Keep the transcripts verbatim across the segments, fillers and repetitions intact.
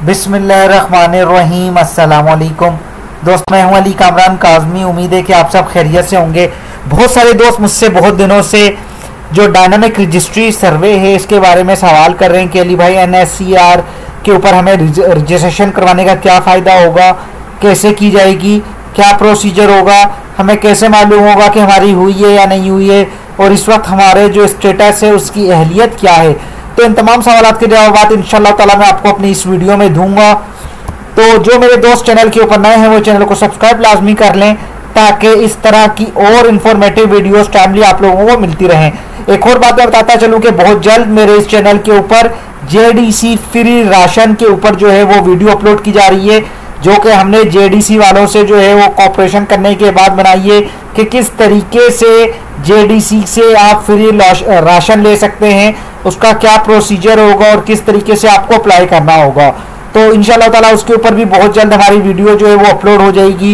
बिस्मिल्लाहिर्रहमानिर्रहीम। अस्सलाम वालेकुम दोस्त, मैं हूं अली कामरान काज़मी। उम्मीद है कि आप सब खैरियत से होंगे। बहुत सारे दोस्त मुझसे बहुत दिनों से जो डायनामिक रजिस्ट्री सर्वे है इसके बारे में सवाल कर रहे हैं कि अली भाई एन एस सी आर के ऊपर हमें रजिस्ट्रेशन करवाने का क्या फ़ायदा होगा, कैसे की जाएगी, क्या प्रोसीजर होगा, हमें कैसे मालूम होगा कि हमारी हुई है या नहीं हुई है, और इस वक्त हमारे जो स्टेटस है उसकी अहलियत क्या है। तो इन तमाम सवाल के जवाब इंशाल्लाह ताला मैं आपको अपनी इस वीडियो में दूंगा। तो जो मेरे दोस्त चैनल के ऊपर नए हैं वो चैनल को सब्सक्राइब लाजमी कर लें ताकि इस तरह की और इन्फॉर्मेटिव वीडियोस टाइमली आप लोगों को मिलती रहें। एक और बात मैं बताता चलूँ कि बहुत जल्द मेरे इस चैनल के ऊपर J D C free ration के ऊपर जो है वो वीडियो अपलोड की जा रही है, जो कि हमने जे डी सी वालों से जो है वो कॉपरेशन करने के बाद बनाई है कि किस तरीके से जे डी सी से आप फ्री राशन ले सकते हैं, उसका क्या प्रोसीजर होगा और किस तरीके से आपको अप्लाई करना होगा। तो इंशाल्लाह ताला उसके ऊपर भी बहुत जल्द हमारी वीडियो जो है वो अपलोड हो जाएगी।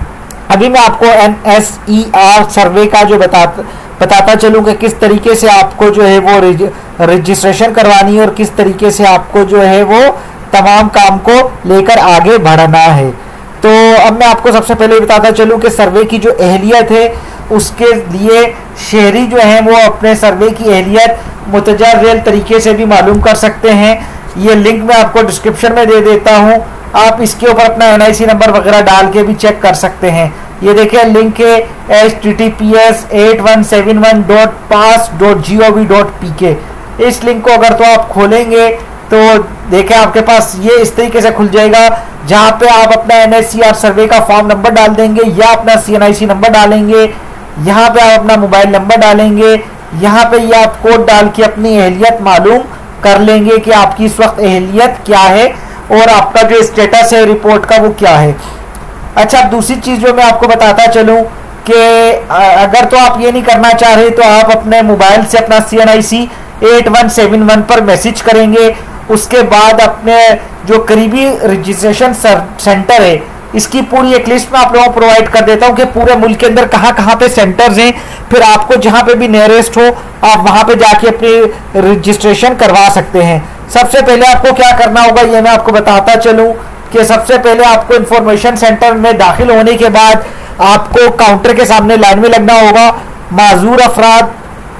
अभी मैं आपको N S E R survey का जो बता बताता चलूँ कि किस तरीके से आपको जो है वो रजिस्ट्रेशन करवानी है और किस तरीके से आपको जो है वो तमाम काम को लेकर आगे बढ़ना है। तो अब मैं आपको सबसे पहले बताता चलूँ कि सर्वे की जो अहलियत है उसके लिए शहरी जो हैं वो अपने सर्वे की अहलियत मुतजर्रिल तरीके से भी मालूम कर सकते हैं। ये लिंक मैं आपको डिस्क्रिप्शन में दे देता हूँ, आप इसके ऊपर अपना एन आई सी नंबर वगैरह डाल के भी चेक कर सकते हैं। ये देखिए लिंक है H T T P S eight one seven one dot pass dot G O V dot P K. इस लिंक को अगर तो आप खोलेंगे तो देखें आपके पास ये इस तरीके से खुल जाएगा, जहाँ पे आप अपना N S C R survey का फॉर्म नंबर डाल देंगे या अपना C N I C number डालेंगे, यहाँ पे आप अपना मोबाइल नंबर डालेंगे, यहाँ पे ये आप कोड डाल के अपनी अहलियत मालूम कर लेंगे कि आपकी इस वक्त अहलियत क्या है और आपका जो स्टेटस है रिपोर्ट का वो क्या है। अच्छा, दूसरी चीज़ जो मैं आपको बताता चलूँ कि अगर तो आप ये नहीं करना चाह रहे तो आप अपने मोबाइल से अपना C N I C eight one seven one पर मैसेज करेंगे। उसके बाद अपने जो करीबी रजिस्ट्रेशन सेंटर है इसकी पूरी एक लिस्ट में आप लोगों को प्रोवाइड कर देता हूँ कि पूरे मुल्क के अंदर कहाँ कहाँ पे सेंटर्स हैं, फिर आपको जहाँ पे भी नियरेस्ट हो आप वहाँ पे जाके अपनी रजिस्ट्रेशन करवा सकते हैं। सबसे पहले आपको क्या करना होगा ये मैं आपको बताता चलूँ कि सबसे पहले आपको इंफॉर्मेशन सेंटर में दाखिल होने के बाद आपको काउंटर के सामने लाइन में लगना होगा। माजूर अफराद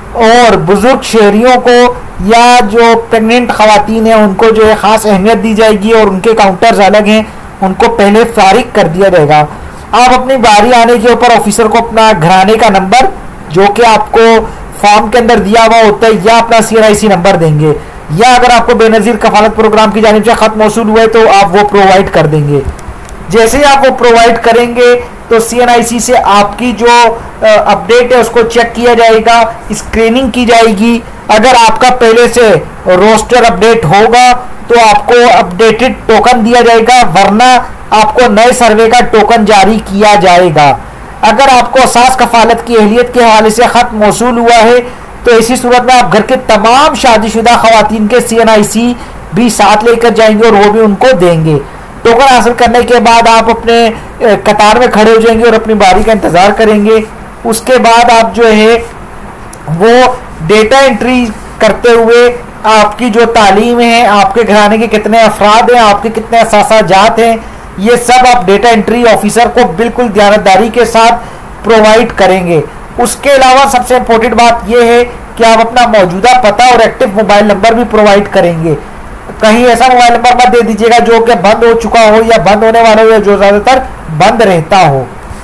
और बुजुर्ग शहरियों को या जो प्रेग्नेंट खवातीन हैं उनको जो है ख़ास अहमियत दी जाएगी और उनके काउंटर्स अलग हैं, उनको पहले फारिग कर दिया जाएगा। आप अपनी बारी आने के ऊपर ऑफिसर को अपना घराने का नंबर जो कि आपको फॉर्म के अंदर दिया हुआ होता है या अपना C N I C number देंगे, या अगर आपको बेनज़ीर कफालत प्रोग्राम की जानिब से ख़त मौसूल हुआ है तो आप वो प्रोवाइड कर देंगे। जैसे ही आप वो प्रोवाइड करेंगे तो सी एन आई सी से आपकी जो अपडेट है उसको चेक किया जाएगा, स्क्रीनिंग की जाएगी। अगर आपका पहले से रोस्टर अपडेट होगा तो आपको अपडेटेड टोकन दिया जाएगा, वरना आपको नए सर्वे का टोकन जारी किया जाएगा। अगर आपको असास कफालत की अहलियत के हवाले से ख़त मौसूल हुआ है तो इसी सूरत में आप घर के तमाम शादीशुदा खवातीन के सी एन आई सी भी साथ लेकर जाएंगे और वो भी उनको देंगे। टोकन हासिल करने के बाद आप अपने कतार में खड़े हो जाएंगे और अपनी बारी का इंतज़ार करेंगे। उसके बाद आप जो है वो डेटा एंट्री करते हुए आपकी जो तालीम है, आपके घराने के कितने अफराद हैं, आपके कितने असासाजात हैं, ये सब आप डेटा एंट्री ऑफिसर को बिल्कुल ध्यानदारी के साथ प्रोवाइड करेंगे। उसके अलावा सबसे इम्पोर्टेंट बात यह है कि आप अपना मौजूदा पता और एक्टिव मोबाइल नंबर भी प्रोवाइड करेंगे। कहीं ऐसा मोबाइल नंबर मत दे दीजिएगा जो कि बंद हो चुका हो या बंद होने वाला हो या जो ज़्यादातर बंद रहता हो।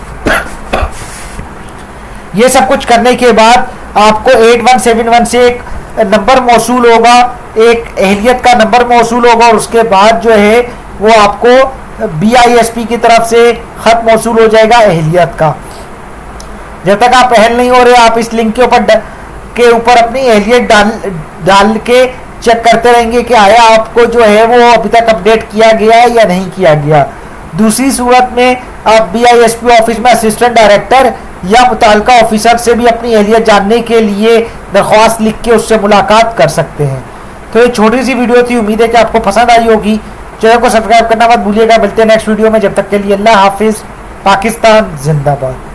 ये सब कुछ करने के बाद आपको एट वन सेवन वन से एक नंबर मौसूल होगा, एक अहलियत का नंबर मौसूल होगा और उसके बाद जो है वो आपको बी आई एस पी की तरफ से ख़त मौसूल हो जाएगा अहलियत का। जब तक आप अहल नहीं हो रहे आप इस लिंक के ऊपर के ऊपर अपनी अहलियत डाल डाल के चेक करते रहेंगे कि आया आपको जो है वो अभी तक अपडेट किया गया है या नहीं किया गया। दूसरी सूरत में आप B I S P office में असिस्टेंट डायरेक्टर या मुताल्लिका ऑफिसर से भी अपनी अहलियत जानने के लिए दरख्वास्त लिख के उससे मुलाकात कर सकते हैं। तो ये छोटी सी वीडियो थी, उम्मीद है कि आपको पसंद आई होगी। चैनल को सब्सक्राइब करना मत भूलिएगा। मिलते हैं नेक्स्ट वीडियो में, जब तक के लिए अल्लाह हाफिज़। पाकिस्तान जिंदाबाद।